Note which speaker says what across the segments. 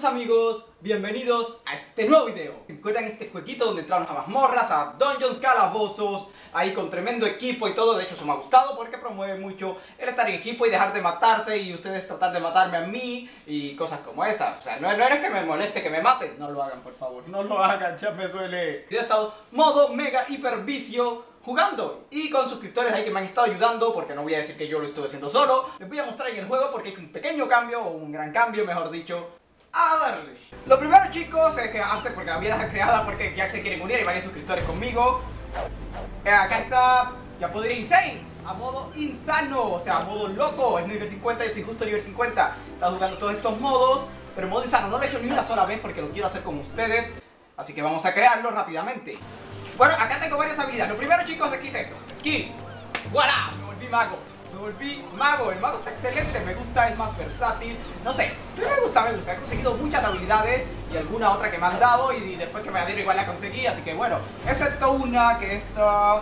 Speaker 1: amigos, bienvenidos a este nuevo video. ¿Se acuerdan este jueguito donde entramos a mazmorras, a dungeons, calabozos, ahí con tremendo equipo y todo? De hecho eso me ha gustado porque promueve mucho el estar en equipo y dejar de matarse y ustedes tratar de matarme a mí y cosas como esa. O sea, no es que me moleste que me maten, no lo hagan por favor, no lo hagan, ya me duele. Yo he estado modo mega hiper vicio jugando y con suscriptores ahí que me han estado ayudando, porque no voy a decir que yo lo estuve haciendo solo. Les voy a mostrar en el juego porque hay un pequeño cambio, o un gran cambio mejor dicho, a darle. Lo primero, chicos, es que antes, porque la vida creada porque ya se quieren unir y varios suscriptores conmigo, acá está, ya puedo ir insane, a modo insano, o sea, a modo loco. Es nivel 50, yo soy justo nivel 50. Estaba jugando todos estos modos, pero en modo insano no lo he hecho ni una sola vez porque lo quiero hacer con ustedes, así que vamos a crearlo rápidamente. Bueno, acá tengo varias habilidades. Lo primero, chicos, aquí es esto, skills. ¡Voilà! Me volví mago. Me volví mago. El mago está excelente, me gusta, es más versátil. No sé, pero me gusta. He conseguido muchas habilidades y alguna otra que me han dado y después que me la dieron igual la conseguí. Así que bueno, excepto una que está...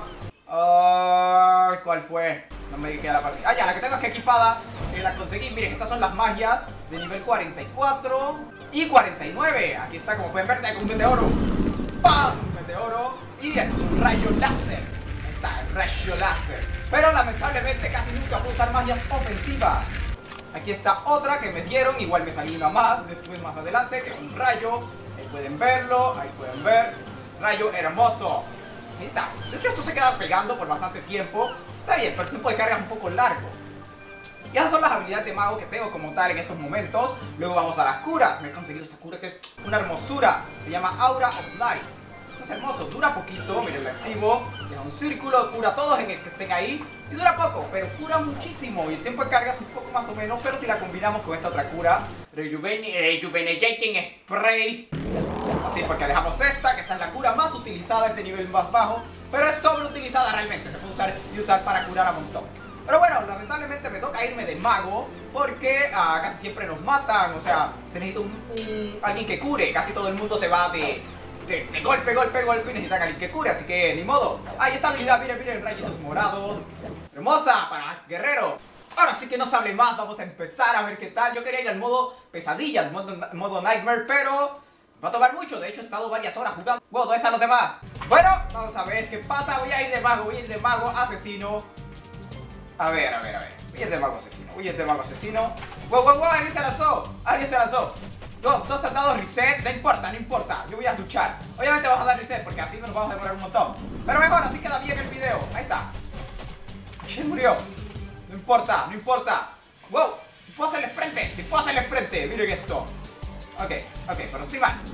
Speaker 1: ¿cuál fue? No me queda la partida. Ah, ya, la que tengo aquí equipada, la conseguí. Miren, estas son las magias de nivel 44 y 49. Aquí está, como pueden ver, tengo un meteoro. ¡Pam! Un meteoro. Y esto es un rayo láser. Ahí está, el rayo láser. Pero lamentablemente casi nunca puedo usar magias ofensivas. Aquí está otra que me dieron, igual me salió una más, después más adelante, que es un rayo. Ahí pueden verlo, ahí pueden ver. Rayo hermoso. Ahí está. De hecho esto se queda pegando por bastante tiempo. Está bien, pero el tiempo de carga es un poco largo. Y esas son las habilidades de mago que tengo como tal en estos momentos. Luego vamos a las curas. Me he conseguido esta cura que es una hermosura. Se llama Aura of Light. Esto es hermoso, dura poquito, miren, lo activo. Deja un círculo, cura a todos en el que estén ahí. Y dura poco, pero cura muchísimo. Y el tiempo de carga es un poco más o menos. Pero si la combinamos con esta otra cura, Rejuvenating Spray. Así, porque dejamos esta, que esta es la cura más utilizada, este nivel más bajo. Pero es sobreutilizada realmente, se puede usar y usar para curar a montón. Pero bueno, lamentablemente me toca irme de mago porque casi siempre nos matan. O sea, se necesita alguien que cure. Casi todo el mundo se va de golpe y necesitan a alguien que cure. Así que ni modo. Ahí esta habilidad, miren, rayitos morados. Hermosa para guerrero. Ahora sí que no se hable más, vamos a empezar a ver qué tal. Yo quería ir al modo pesadilla, al modo nightmare, pero va a tomar mucho. De hecho he estado varias horas jugando. Bueno, ¿dónde están los demás? Bueno, vamos a ver qué pasa. Voy a ir de mago asesino. A ver. Voy a ir de mago asesino. Wow, alguien se lanzó. Dos han dado reset, no importa. Yo voy a luchar. Obviamente vamos a dar reset porque así nos vamos a demorar un montón. Pero mejor, así queda bien el video. Ahí está. ¿Quién murió? No importa. Wow, si puedo hacerle frente. Miren esto. Ok, pero estoy mal.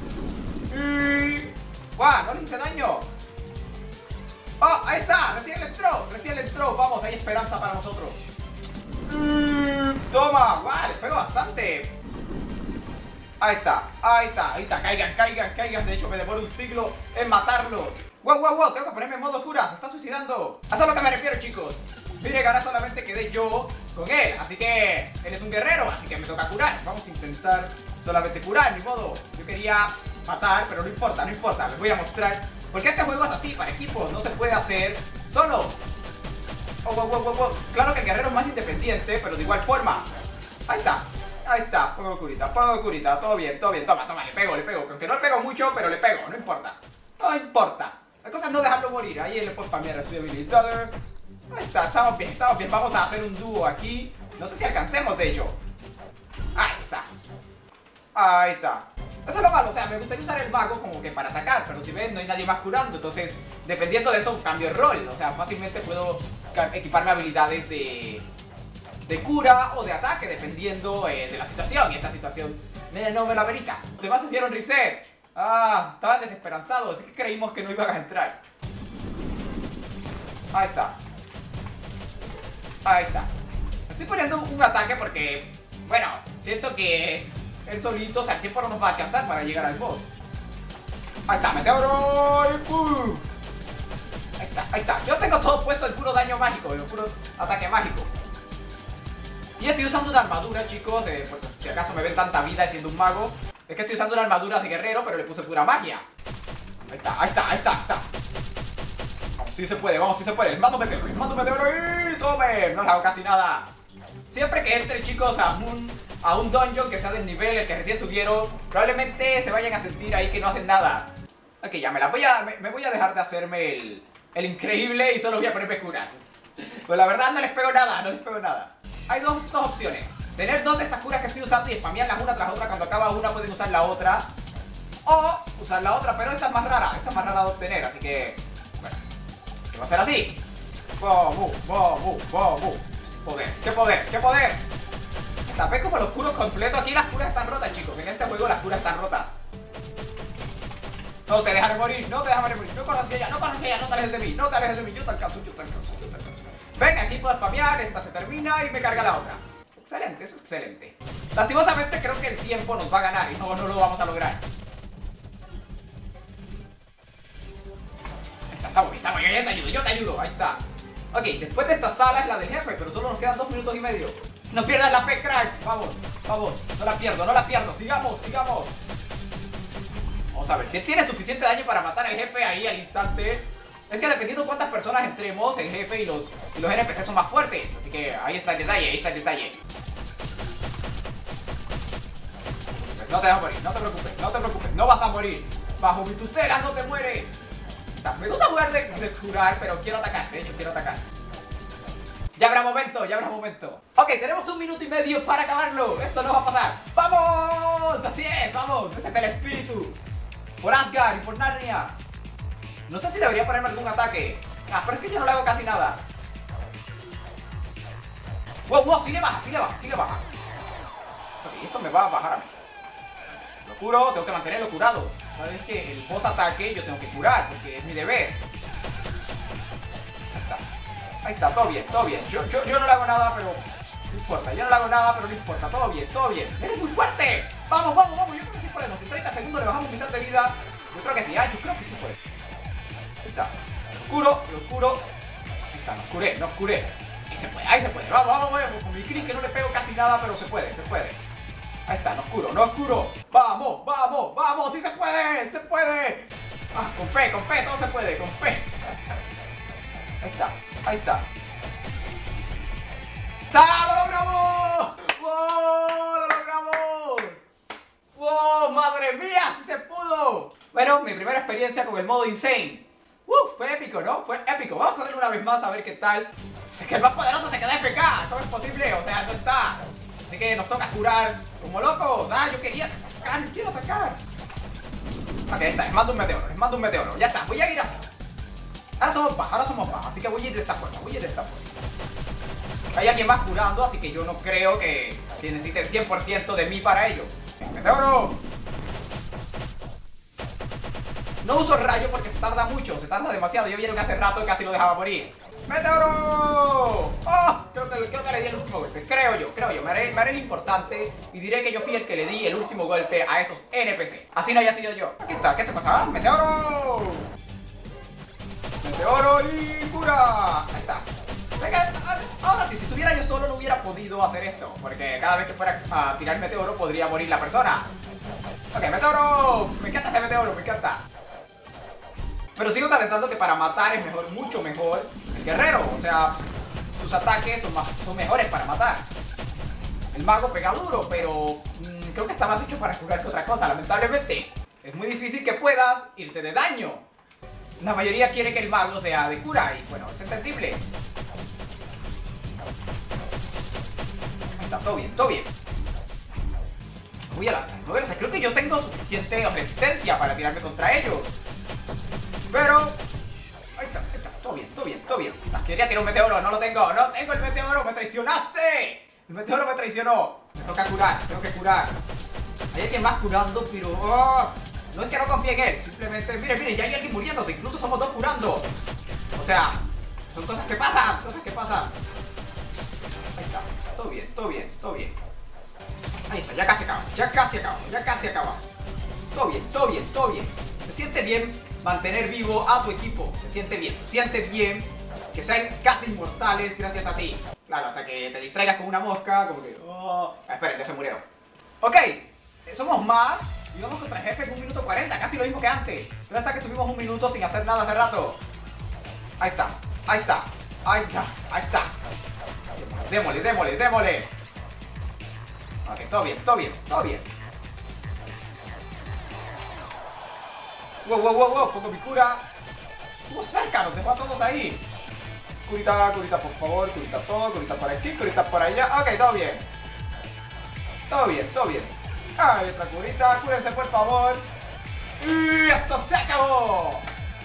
Speaker 1: Wow, no le hice daño. ¡Oh! Ahí está, recién le entró. Vamos, hay esperanza para nosotros. Toma, guau, les pego bastante. Ahí está. Caigan. De hecho me demoro un siglo en matarlo. Wow, tengo que ponerme en modo cura, se está suicidando. A eso es a lo que me refiero, chicos. Miren, ahora solamente quedé yo con él. Así que él es un guerrero, así que me toca curar. Vamos a intentar solamente curar, ni modo. Yo quería matar, pero no importa. Les voy a mostrar. Porque este juego es así, para equipos, no se puede hacer solo. Wow. Claro que el guerrero es más independiente, pero de igual forma. Ahí está, pongo curita, todo bien. Toma, le pego. Aunque no le pego mucho, pero le pego, no importa. La cosa es no dejarlo morir. Ahí le puedo spamear su habilidad. Ahí está, estamos bien. Vamos a hacer un dúo aquí. No sé si alcancemos, de hecho. Ahí está. Eso es lo malo, o sea, me gustaría usar el mago como que para atacar, pero si ven, no hay nadie más curando, entonces, dependiendo de eso, cambio el rol. O sea, fácilmente puedo equiparme habilidades de cura o de ataque, dependiendo de la situación. Y esta situación no me la amerita. Los demás hicieron reset. Estaban desesperanzados, así que creímos que no iban a entrar. Ahí está. Estoy poniendo un ataque porque, bueno, siento que él solito, o sea, el tiempo no nos va a alcanzar para llegar al boss. Ahí está, meteoro. Ahí está. Yo tengo todo puesto el puro daño mágico, el puro ataque mágico. Y estoy usando una armadura, chicos, pues si acaso me ven tanta vida siendo un mago. Es que estoy usando una armadura de guerrero, pero le puse pura magia. Ahí está. Vamos, sí se puede. El mando meteoro. ¡Tome! No le hago casi nada. Siempre que entre, chicos, a a un dungeon que sea del nivel el que recién subieron, probablemente se vayan a sentir ahí que no hacen nada. Ok, ya me voy a dejar de hacerme el increíble y solo voy a ponerme curas. Pues la verdad no les pego nada, no les pego nada. Hay dos opciones. Tener dos de estas curas que estoy usando y spamearlas una tras otra. Cuando acaba una pueden usar la otra. O usar la otra, pero esta es más rara. Esta es más rara de obtener, así que... bueno, que va a ser así. Poder, qué poder, qué poder. ¿Sabes como los curos completos? Aquí las curas están rotas, chicos. En este juego las curas están rotas. No te dejaré morir, no te dejaré morir. No corras hacia allá, no corras hacia allá, no te alejes de mí, no te alejes de mí. Yo te alcanzo, yo te alcanzo, yo te alcanzo. Venga, aquí puedo spamear, esta se termina y me carga la otra. Excelente, eso es excelente. Lastimosamente creo que el tiempo nos va a ganar y no lo vamos a lograr. Estamos, yo te ayudo, ahí está. Ok, después de esta sala es la del jefe, pero solo nos quedan 2 minutos y medio. No pierdas la fe, crack. Vamos, vamos, no la pierdo, sigamos, sigamos. Vamos a ver, si él tiene suficiente daño para matar al jefe ahí al instante. Es que dependiendo de cuántas personas entremos, el jefe y los NPC son más fuertes. Así que ahí está el detalle, ahí está el detalle. No te vas a morir, no te preocupes, no te preocupes, no vas a morir. Bajo mi tutela no te mueres. Me gusta jugar de curar, pero quiero atacar, de hecho quiero atacar. Ya habrá momento, ya habrá momento. Ok, tenemos 1 minuto y medio para acabarlo. Esto no va a pasar. ¡Vamos! Así es, vamos, ese es el espíritu. Por Asgard y por Narnia. No sé si debería ponerme algún ataque. Ah, pero es que yo no le hago casi nada. Wow, wow, sí le baja, sí le baja, sí le baja. Ok, esto me va a bajar a mí. Lo curo, tengo que mantenerlo curado. Cada vez que el boss ataque yo tengo que curar, porque es mi deber. Ahí está, todo bien, todo bien. Yo no le hago nada, pero no importa. Yo no le hago nada, pero no importa. Todo bien, todo bien. ¡Eres muy fuerte! ¡Vamos, vamos, vamos! Yo creo que sí podemos. En 30 segundos le bajamos mitad de vida. Yo creo que sí, yo creo que sí puede. Ahí está. Lo oscuro. Ahí está, nos curé. Ahí se puede, ahí se puede. Vamos, vamos, vamos. Con mi crit que no le pego casi nada, pero se puede, se puede. Ahí está, nos curo. Vamos, vamos, vamos. ¡Sí se puede! ¡Se puede! Ah, con fe, todo se puede, con fe. Ahí está, ahí está. ¡Lo logramos! ¡Wow! ¡Lo logramos! ¡Wow! ¡Madre mía! ¡Sí se pudo! Bueno, mi primera experiencia con el modo Insane. Fue épico, ¿no? Fue épico. Vamos a hacer una vez más a ver qué tal. Es que el más poderoso se queda FK. ¿Cómo es posible? O sea, no está. Así que nos toca curar como locos. Ah, yo quería atacar, yo quiero atacar. Ok, ahí está. Les mando un meteoro, Ya está, voy a ir así. Ahora somos más, así que voy a ir de esta forma, Hay alguien más curando, así que yo no creo que necesiten 100% de mí para ello. ¡Meteoro! No uso rayo porque se tarda mucho, se tarda demasiado. Yo vieron hace rato y casi lo dejaba morir. ¡Meteoro! ¡Oh! Creo que le di el último golpe, creo yo. Me haré el importante y diré que yo fui el que le di el último golpe a esos NPC. Así no haya sido yo. ¿Qué tal? ¿Qué te pasaba? ¡Meteoro! ¡Meteoro y cura! Ahí está. Venga, ahora sí, si estuviera yo solo no hubiera podido hacer esto, porque cada vez que fuera a tirar meteoro podría morir la persona. Ok, meteoro. Me encanta ese meteoro, me encanta. Pero sigo pensando que para matar es mejor, mucho mejor el guerrero. O sea, sus ataques son mejores para matar. El mago pega duro, pero creo que está más hecho para curar que otra cosa, lamentablemente. Es muy difícil que puedas irte de daño. La mayoría quiere que el mago sea de cura y bueno, es entendible. Ahí está, todo bien, todo bien. Me voy a lanzar. Creo que yo tengo suficiente resistencia para tirarme contra ellos. Pero... ahí está, todo bien, todo bien, todo bien. Quería tirar un meteoro, no lo tengo. No tengo el meteoro, me traicionaste. El meteoro me traicionó. Me toca curar, tengo que curar. Hay alguien más curando, pero... no es que no confíe en él, simplemente, miren, ya hay alguien muriéndose, incluso somos 2 curando. O sea, son cosas que pasan, Ahí está, todo bien, todo bien, todo bien. Ahí está, ya casi acabamos. Todo bien, todo bien, todo bien. Se siente bien mantener vivo a tu equipo, se siente bien que sean casi inmortales gracias a ti. Claro, hasta que te distraigas con una mosca, como que... esperen, ya se murieron. Ok, somos más. Y vamos contra el jefe en 1 minuto 40, casi lo mismo que antes. Pero hasta que estuvimos 1 minuto sin hacer nada hace rato. Ahí está. Démosle. Ok, todo bien, todo bien, todo bien. Wow, wow, wow, wow, pongo mi cura. Estuvo cerca, nos dejó a todos ahí. Curita, curita, por favor, curita todo, curita por aquí, curita por allá. Ok, todo bien. Todo bien, todo bien. Hay otra curita, cúrense por favor. ¡Y esto se acabó!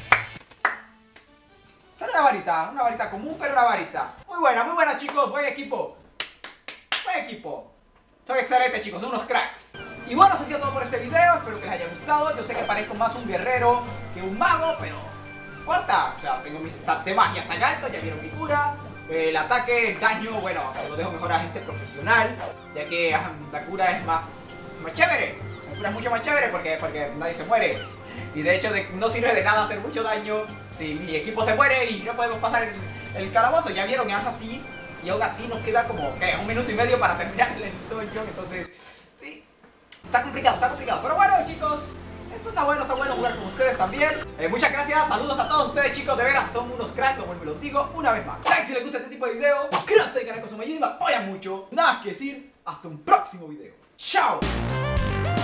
Speaker 1: Sale una varita común, pero una varita. Muy buena chicos, buen equipo. Buen equipo. Son excelentes chicos, son unos cracks. Y bueno, eso ha sido todo por este video, espero que les haya gustado. Yo sé que parezco más un guerrero que un mago, pero no importa. O sea, tengo mis stats de magia hasta alto, ya vieron mi cura. El ataque, el daño, bueno, se lo dejo mejor a gente profesional, ya que la cura es más chévere. La cura es mucho más chévere porque nadie se muere. Y de hecho no sirve de nada hacer mucho daño si mi equipo se muere y no podemos pasar el calabozo. Ya vieron, es así. Y aún así nos queda como, ¿qué? 1 minuto y medio para terminar el dungeon. Entonces, sí, está complicado, está complicado. Pero bueno, chicos, esto está bueno jugar con ustedes también. Muchas gracias, saludos a todos ustedes, chicos. De veras, son unos cracks, como me lo digo una vez más. Like si les gusta este tipo de video. Suscríbanse al canal con su ayuda y me apoyan mucho. Nada más que decir, hasta un próximo video. ¡Chao!